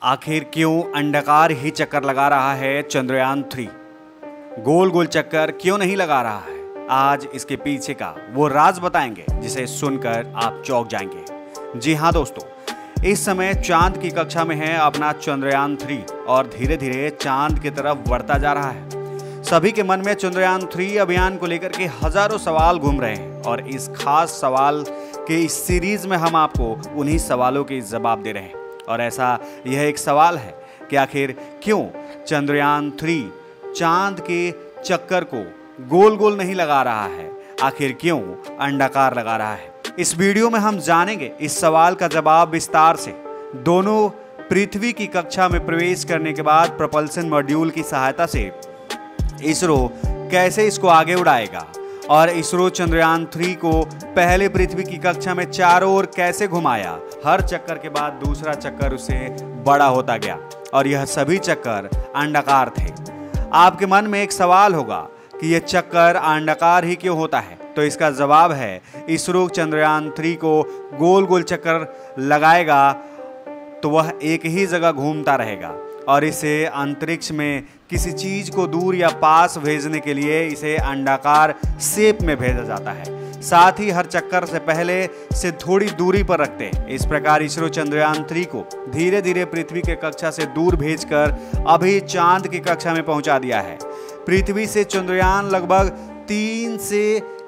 आखिर क्यों अंडाकार ही चक्कर लगा रहा है चंद्रयान 3? गोल गोल चक्कर क्यों नहीं लगा रहा है? आज इसके पीछे का वो राज बताएंगे जिसे सुनकर आप चौंक जाएंगे। जी हाँ दोस्तों, इस समय चांद की कक्षा में है अपना चंद्रयान 3 और धीरे धीरे चांद की तरफ बढ़ता जा रहा है। सभी के मन में चंद्रयान 3 अभियान को लेकर के हजारों सवाल घूम रहे हैं और इस खास सवाल के इस सीरीज में हम आपको उन्हीं सवालों के जवाब दे रहे हैं। और ऐसा यह एक सवाल है कि आखिर क्यों चंद्रयान 3 चांद के चक्कर को गोल गोल नहीं लगा रहा है, आखिर क्यों अंडाकार लगा रहा है। इस वीडियो में हम जानेंगे इस सवाल का जवाब विस्तार से। दोनों पृथ्वी की कक्षा में प्रवेश करने के बाद propulsion मॉड्यूल की सहायता से इसरो कैसे इसको आगे उड़ाएगा और इसरो चंद्रयान 3 को पहले पृथ्वी की कक्षा में चारों ओर कैसे घुमाया। हर चक्कर के बाद दूसरा चक्कर उसे बड़ा होता गया और यह सभी चक्कर अंडाकार थे। आपके मन में एक सवाल होगा कि यह चक्कर अंडाकार ही क्यों होता है, तो इसका जवाब है इसरो चंद्रयान 3 को गोल गोल चक्कर लगाएगा तो वह एक ही जगह घूमता रहेगा और इसे अंतरिक्ष में किसी चीज को दूर या पास भेजने के लिए इसे अंडाकार शेप में भेजा जाता है। साथ ही हर चक्कर से पहले से थोड़ी दूरी पर रखते हैं। इस प्रकार इसरो चंद्रयान 3 को धीरे धीरे पृथ्वी के कक्षा से दूर भेजकर अभी चांद की कक्षा में पहुंचा दिया है। पृथ्वी से चंद्रयान लगभग 3 से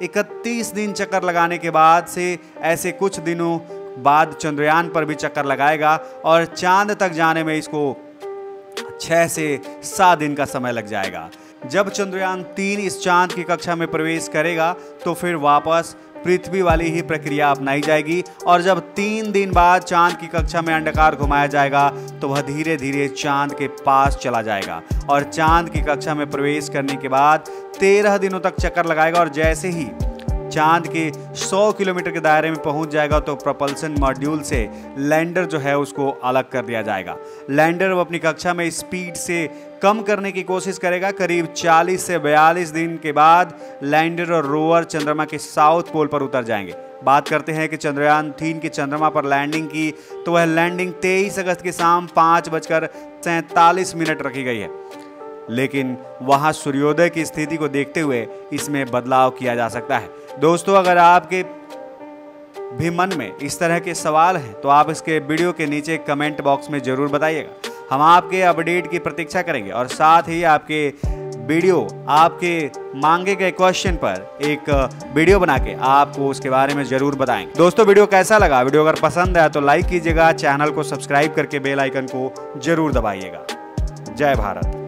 31 दिन चक्कर लगाने के बाद से ऐसे कुछ दिनों बाद चंद्रयान पर भी चक्कर लगाएगा और चांद तक जाने में इसको 6 से 7 दिन का समय लग जाएगा। जब चंद्रयान 3 इस चांद की कक्षा में प्रवेश करेगा तो फिर वापस पृथ्वी वाली ही प्रक्रिया अपनाई जाएगी और जब 3 दिन बाद चांद की कक्षा में अंडाकार घुमाया जाएगा तो वह धीरे धीरे चांद के पास चला जाएगा और चांद की कक्षा में प्रवेश करने के बाद 13 दिनों तक चक्कर लगाएगा और जैसे ही चांद के 100 किलोमीटर के दायरे में पहुंच जाएगा तो propulsion मॉड्यूल से लैंडर जो है उसको अलग कर दिया जाएगा। लैंडर अपनी कक्षा में स्पीड से कम करने की कोशिश करेगा। करीब 40 से 42 दिन के बाद लैंडर और रोवर चंद्रमा के साउथ पोल पर उतर जाएंगे। बात करते हैं कि चंद्रयान 3 की चंद्रमा पर लैंडिंग की तो वह लैंडिंग 23 अगस्त की शाम 5:47 रखी गई है, लेकिन वहां सूर्योदय की स्थिति को देखते हुए इसमें बदलाव किया जा सकता है। दोस्तों, अगर आपके भी मन में इस तरह के सवाल हैं तो आप इसके वीडियो के नीचे कमेंट बॉक्स में जरूर बताइएगा। हम आपके अपडेट की प्रतीक्षा करेंगे और साथ ही आपके वीडियो, आपके मांगे गए क्वेश्चन पर एक वीडियो बना के आपको उसके बारे में जरूर बताएंगे। दोस्तों, वीडियो कैसा लगा? वीडियो अगर पसंद आया तो लाइक कीजिएगा, चैनल को सब्सक्राइब करके बेल आइकन को जरूर दबाइएगा। जय भारत।